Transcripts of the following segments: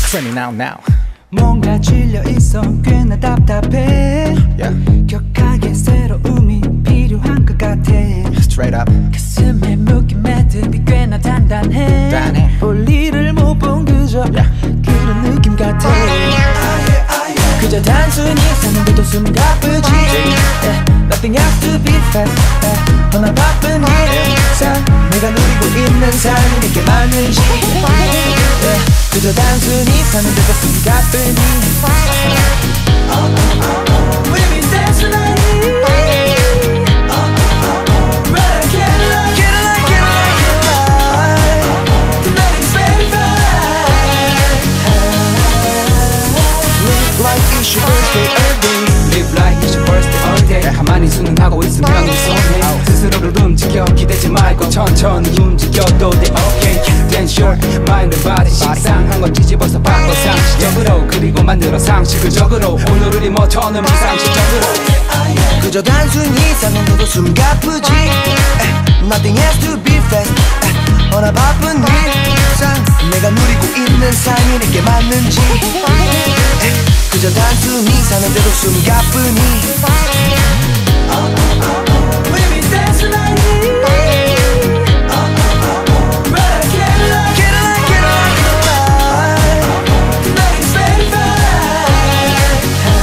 Trending now. 뭔가 질려있어 꽤나 답답해 격하게 새로움이 필요한 것 같아 Straight up 가슴에 묶인 매듭이 꽤나 단단해 볼일을 못 본 그저 그런 느낌 같아 그저 단순히 사는데도 숨 가쁘지 Nothing has to be fast 허나 바쁜 일상 내가 누리고 있는 삶이 내게 맞는지 그저 단순히 사는데도 숨 가쁘니 Baby that's what I need But I can't lie Tonight is very fine Live like it's your birthday all day Live like it's your birthday all day 가만히 순응하고 있으면 무섭네 스스로를 움직여 기대지 말고 천천히 움직여도 돼 okay Then short mind and body 식상한 건 뒤집어서 바꿔 상식적으로 그리고 만들어 상식적으로 오늘을 뭐 터는 비상식적으로 그저 단순히 사는데도 숨 가쁘지 Nothing has to be fast 허나 바쁜 일상 내가 누리고 있는 삶이 내게 맞는지 그저 단순히 사는데도 숨 가쁘니 Baby that's what I need But I can't lie Tonight is very fine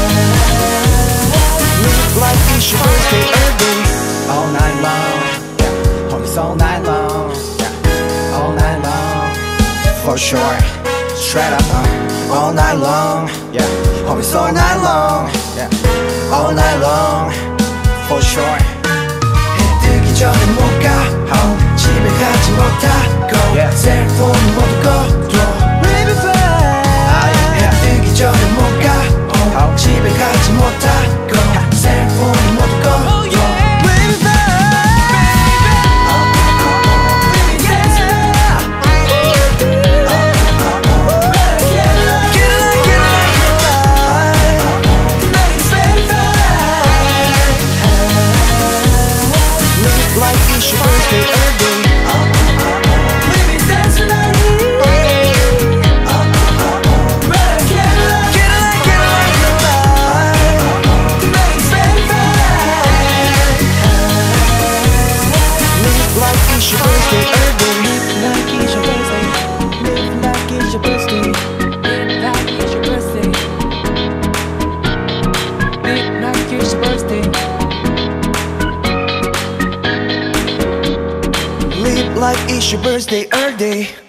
Live like it's your birthday all day All night long Always all night long All night long For sure Straight up All night long Always all night long All night long For sure 해 뜨기 전에 못 가 home 집에 가지 못하고 셀폰을 모두 꺼둬 Baby fine 해 뜨기 전에 못 가 home 집에 가지 못하고 셀폰을 모두 꺼둬 Baby fine Baby that's like it's your birthday all day Baby that's what I need But I can't lie Tonight is very fine Live like it's your birthday all day Live like it's your birthday Live like it's your birthday Live like it's your birthday Live like it's your birthday Live like it's your birthday all day